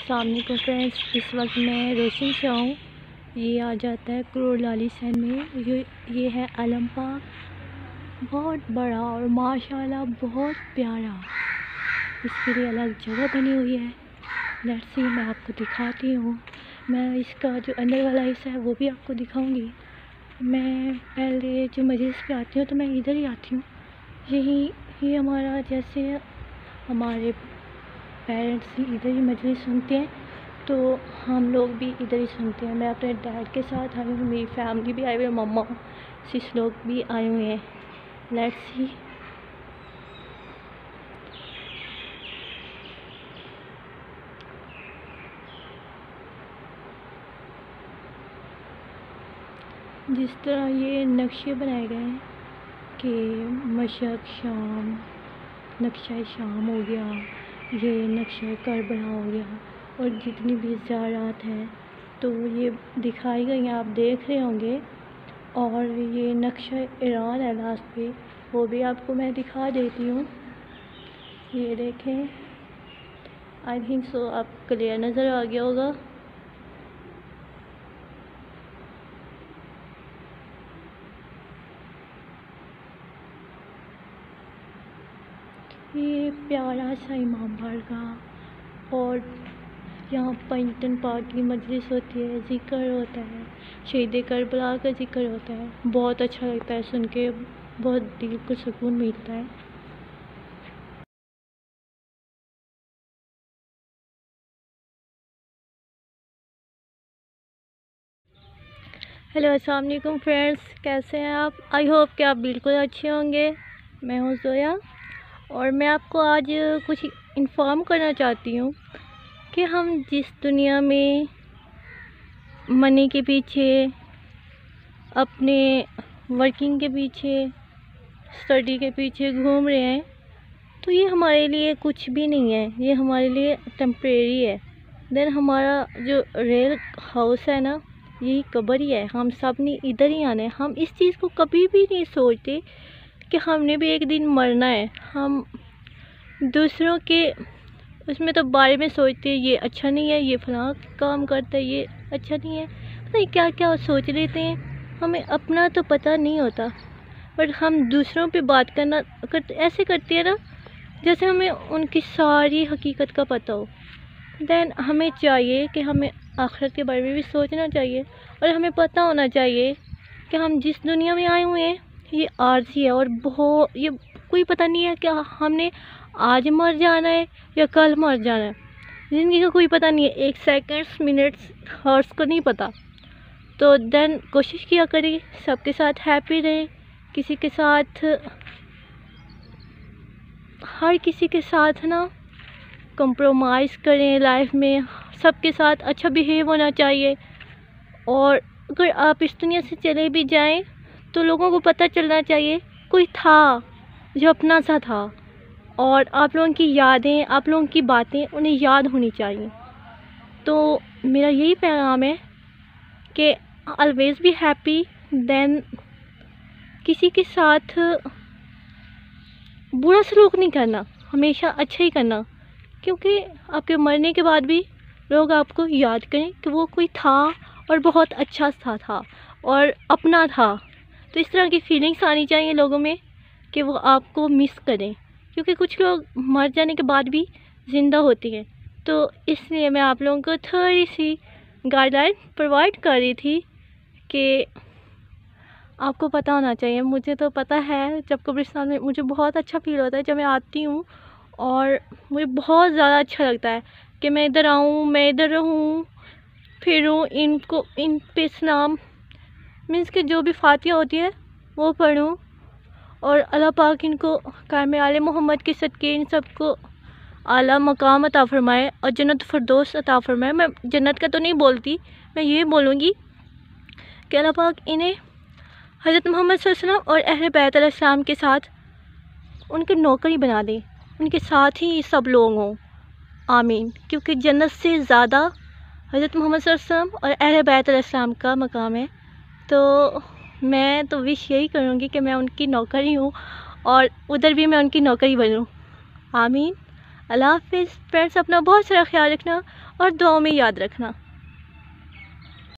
सामने को फ्रेंड्स, इस वक्त मैं रोशन शाह हूँ। ये आ जाता है करोड़लाली सैन में। ये है आलम पार्क, बहुत बड़ा और माशाल्लाह बहुत प्यारा। इसके लिए अलग जगह बनी हुई है। लेट्स सी, मैं आपको दिखाती हूँ। मैं इसका जो अंदर वाला हिस्सा है वो भी आपको दिखाऊंगी। मैं पहले जो मजलिस पे आती हूँ तो मैं इधर ही आती हूँ। ये हमारा, जैसे हमारे पेरेंट्स इधर ही मजलिस सुनते हैं तो हम लोग भी इधर ही सुनते हैं। मैं अपने डैड के साथ आई हूँ, मेरी फैमिली भी आई हुई है, मम्मा सिस लोग भी आए हुए हैं। Let's see. जिस तरह ये नक्शे बनाए गए हैं कि मशरक़ शाम, नक्शा शाम हो गया, ये नक्शा करबला हो गया, और जितनी भी ज़ारात हैं तो ये दिखाई गई हैं, आप देख रहे होंगे। और ये नक्शा ईरान है लास्ट पे, वो भी आपको मैं दिखा देती हूँ। ये देखें, आई थिंक सो आप क्लियर नज़र आ गया होगा। ये प्यारा सा इमाम बारगाह, और यहाँ पंजतन पाक की मजलिस होती है, ज़िक्र होता है, शहीद करबला का ज़िक्र होता है। बहुत अच्छा लगता है सुन के, बहुत दिल को सुकून मिलता है। हेलो, अस्सलाम वालेकुम फ्रेंड्स, कैसे हैं आप? आई होप कि आप बिल्कुल अच्छे होंगे। मैं हूँ जोया, और मैं आपको आज कुछ इन्फॉर्म करना चाहती हूँ कि हम जिस दुनिया में मनी के पीछे, अपने वर्किंग के पीछे, स्टडी के पीछे घूम रहे हैं, तो ये हमारे लिए कुछ भी नहीं है। ये हमारे लिए टेम्परेरी है। देन हमारा जो रियल हाउस है ना, यही कब्र ही है। हम सब ने इधर ही आना है। हम इस चीज़ को कभी भी नहीं सोचते कि हमने भी एक दिन मरना है। हम दूसरों के उसमें तो बारे में सोचते हैं, ये अच्छा नहीं है, ये फलां काम करता है, ये अच्छा नहीं है, पता नहीं क्या क्या सोच लेते हैं। हमें अपना तो पता नहीं होता, बट हम दूसरों पे बात ऐसे करते हैं ना जैसे हमें उनकी सारी हकीकत का पता हो। देन हमें चाहिए कि हमें आखिरत के बारे में भी सोचना चाहिए, और हमें पता होना चाहिए कि हम जिस दुनिया में आए हुए हैं ये आर्जी है, और बहुत ये कोई पता नहीं है कि हमने आज मर जाना है या कल मर जाना है। ज़िंदगी का कोई पता नहीं है, एक सेकंड्स, मिनट्स, हॉर्स को नहीं पता। तो देन कोशिश किया करें सबके साथ हैप्पी रहें, किसी के साथ, हर किसी के साथ ना कंप्रोमाइज़ करें लाइफ में। सबके साथ अच्छा बिहेव होना चाहिए। और अगर आप इस दुनिया से चले भी जाएं तो लोगों को पता चलना चाहिए कोई था जो अपना सा था, और आप लोगों की यादें, आप लोगों की बातें उन्हें याद होनी चाहिए। तो मेरा यही पैगाम है कि ऑलवेज़ बी हैप्पी। देन किसी के साथ बुरा सलूक नहीं करना, हमेशा अच्छा ही करना, क्योंकि आपके मरने के बाद भी लोग आपको याद करें कि वो कोई था और बहुत अच्छा सा था और अपना था। तो इस तरह की फीलिंग्स आनी चाहिए लोगों में कि वो आपको मिस करें, क्योंकि कुछ लोग मर जाने के बाद भी ज़िंदा होती हैं। तो इसलिए मैं आप लोगों को थोड़ी सी गाइडलाइन प्रोवाइड कर रही थी कि आपको पता होना चाहिए। मुझे तो पता है, जब कब्रिस्तान में मुझे बहुत अच्छा फील होता है जब मैं आती हूँ, और मुझे बहुत ज़्यादा अच्छा लगता है कि मैं इधर आऊँ, मैं इधर रहूँ, फिरूँ, इनको इन पे सलाम मीन्स के जो भी फातिहा होती है वो पढ़ूँ, और अल्लाह पाक इनको कायम आले मोहम्मद के सदक़े इन सबको आला मकाम अता फ़रमाए और जन्नत फ़िरदौस अता फ़रमाए। मैं जन्नत का तो नहीं बोलती, मैं ये बोलूँगी कि अल्लाह पाक इन्हें हज़रत मोहम्मद सल्लल्लाहु अलैहि वसल्लम और अहले बैत अलैहिस्सलाम के साथ उनके नौकरी बना दें, उनके साथ ही सब लोग हों। आमीन। क्योंकि जन्नत से ज़्यादा हज़रत मोहम्मद सल्लल्लाहु अलैहि वसल्लम और अहले बैत अलैहिस्सलाम का मकाम है। तो मैं तो विश यही करूँगी कि मैं उनकी नौकरी हूँ, और उधर भी मैं उनकी नौकरी बनूँ। आमीन। अल्लाह हाफ़िज़ फ्रेंड्स, अपना बहुत सारा ख्याल रखना, और दुआओं में याद रखना।